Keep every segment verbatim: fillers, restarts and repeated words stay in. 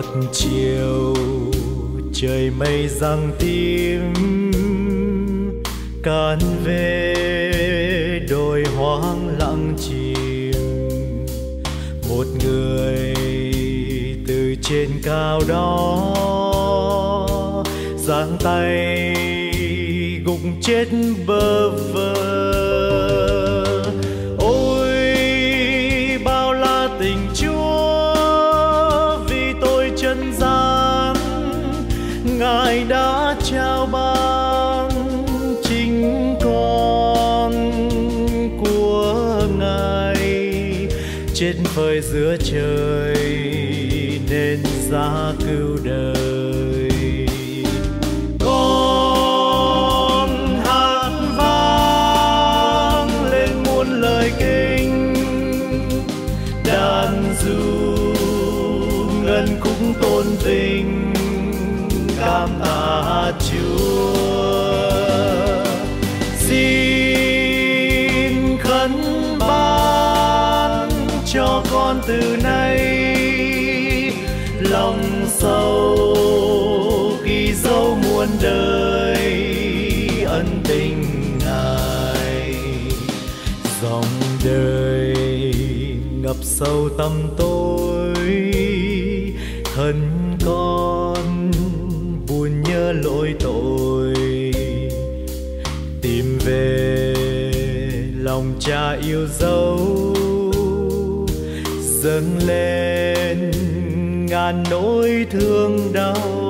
chiều trời mây giăng tím càn về đồi hoang lặng chìm, một người từ trên cao đó giang tay gục chết bơ vơ. Ôi bao la tình Chúa vì tôi chân gian, Ngài đã trao ban chính con của Ngài, chết phơi giữa trời nên giá cứu đời. Con hát vang lên muôn lời kinh, đàn ru ngân cũng tôn vinh cảm tạ Chúa. Xin khấn ban cho con từ nay lòng sâu ghi dấu muôn đời ân tình Ngài. Dòng đời ngập sâu tâm tôi, thân con buồn nhớ lỗi tội, tìm về lòng cha yêu dấu, dâng lên ngàn nỗi thương đau.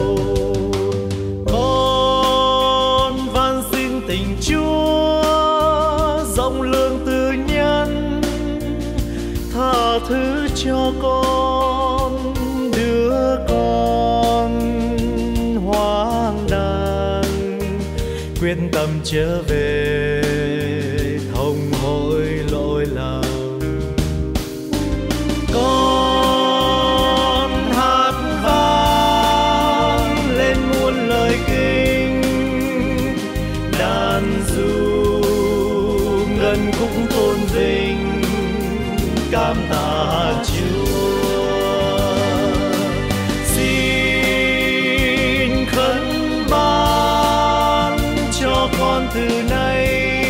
Con van xin tình Chúa rộng lượng từ nhân, tha thứ cho con đứa con hoang đàng, quyết tâm trở về thông hối lỗi lầm. Con hát vang lên muôn lời kinh, đàn ru ngân cũng tôn vinh cảm tạ Chúa. Xin khấn ban cho con từ nay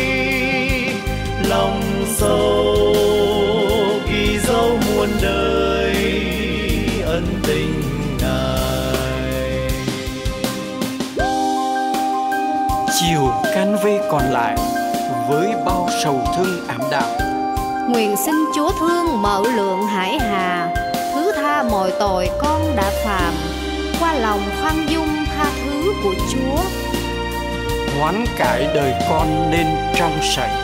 lòng sâu ghi dấu muôn đời ân tình Ngài. Chiều can vê còn lại với bao sầu thương ảm đạm, nguyện xin Chúa thương mở lượng hải hà, thứ tha mọi tội con đã phạm, qua lòng khoan dung tha thứ của Chúa, hoán cải đời con nên trong sạch.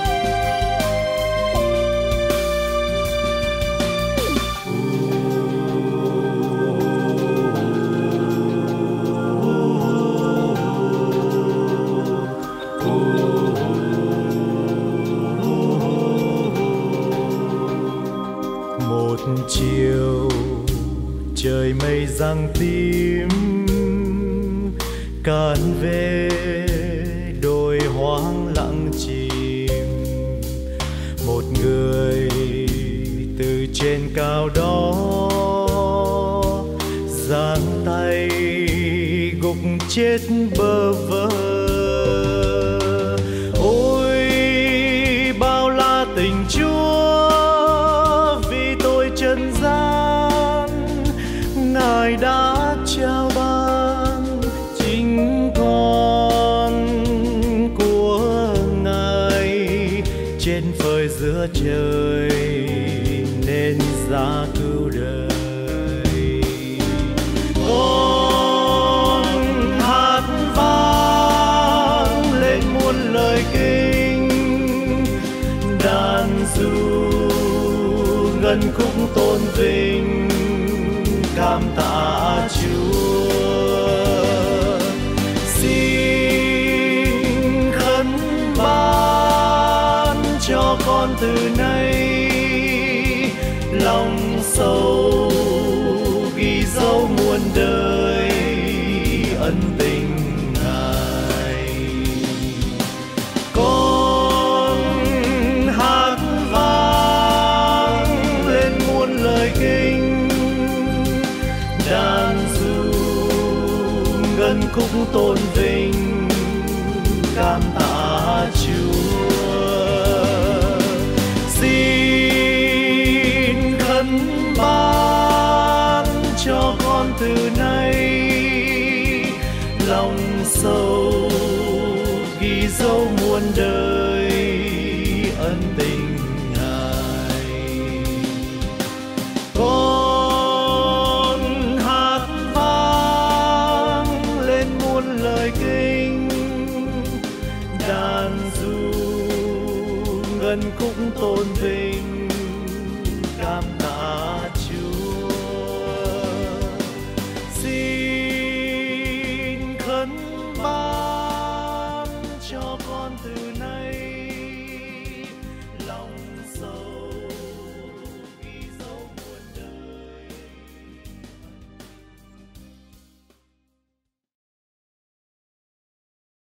Một chiều trời mây giăng tím càn về đồi hoang lặng chìm, một người từ trên cao đó giang tay gục chết bơ vơ. Ôi bao la tình Chúa vì tôi chân gian, Ngài đã trao ban chính con của Ngài, trên phơi giữa trời nên giá cứu đời. Con hát vang lên muôn lời kinh, đàn ru ngân cũng tôn vinh cảm tạ Chúa. Xin khấn ban cho con từ nay lòng sâu ghi dấu muôn đời ân tình Ngài. Con hát vang lên muôn lời kinh, đàn ngân khúc tôn vinh cảm tạ Chúa. Xin khấn ban cho con từ nay lòng sâu ghi dấu muôn đời ân tình Ngài. Con hát vang lên muôn lời kinh, đàn ru ngân khúc tôn vinh